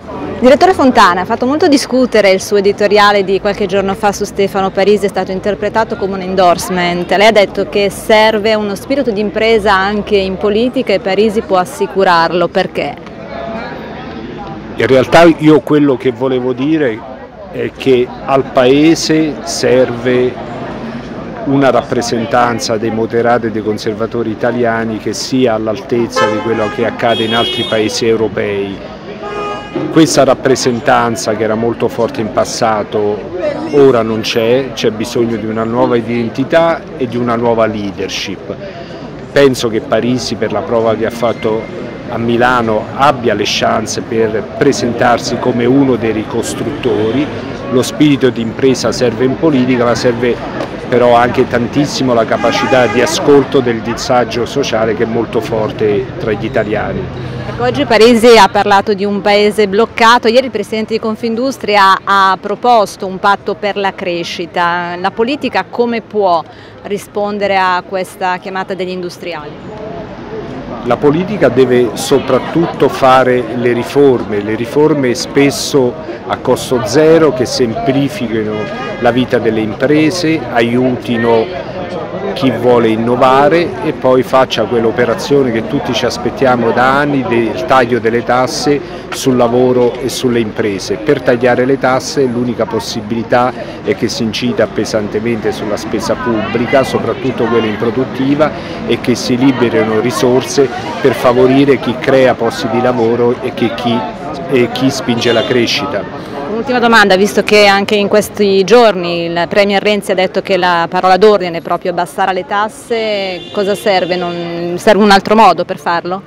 Direttore Fontana, ha fatto molto discutere il suo editoriale di qualche giorno fa su Stefano Parisi, è stato interpretato come un endorsement. Lei ha detto che serve uno spirito di impresa anche in politica e Parisi può assicurarlo, perché? In realtà io quello che volevo dire è che al Paese serve una rappresentanza dei moderati e dei conservatori italiani che sia all'altezza di quello che accade in altri paesi europei. Questa rappresentanza, che era molto forte in passato, ora non c'è bisogno di una nuova identità e di una nuova leadership. Penso che Parisi, per la prova che ha fatto a Milano, abbia le chance per presentarsi come uno dei ricostruttori. Lo spirito di impresa serve in politica, ma serve però anche tantissimo la capacità di ascolto del disagio sociale, che è molto forte tra gli italiani. Oggi Parisi ha parlato di un paese bloccato, ieri il Presidente di Confindustria ha proposto un patto per la crescita. La politica come può rispondere a questa chiamata degli industriali? La politica deve soprattutto fare le riforme spesso a costo zero, che semplifichino la vita delle imprese, aiutino chi vuole innovare e poi faccia quell'operazione che tutti ci aspettiamo da anni, del taglio delle tasse sul lavoro e sulle imprese. Per tagliare le tasse l'unica possibilità è che si incida pesantemente sulla spesa pubblica, soprattutto quella improduttiva, e che si liberino risorse per favorire chi crea posti di lavoro e chi spinge la crescita. Ultima domanda, visto che anche in questi giorni il Premier Renzi ha detto che la parola d'ordine è proprio abbassare le tasse, cosa serve? Serve un altro modo per farlo?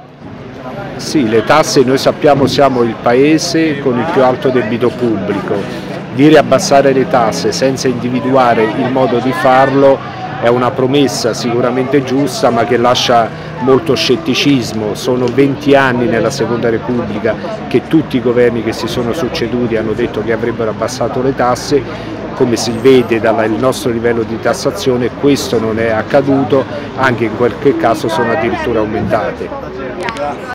Sì, le tasse, noi sappiamo, siamo il paese con il più alto debito pubblico. Dire abbassare le tasse senza individuare il modo di farlo è una promessa sicuramente giusta, ma che lascia molto scetticismo. Sono 20 anni nella Seconda Repubblica che tutti i governi che si sono succeduti hanno detto che avrebbero abbassato le tasse. Come si vede dal nostro livello di tassazione, questo non è accaduto, anche in qualche caso sono addirittura aumentate.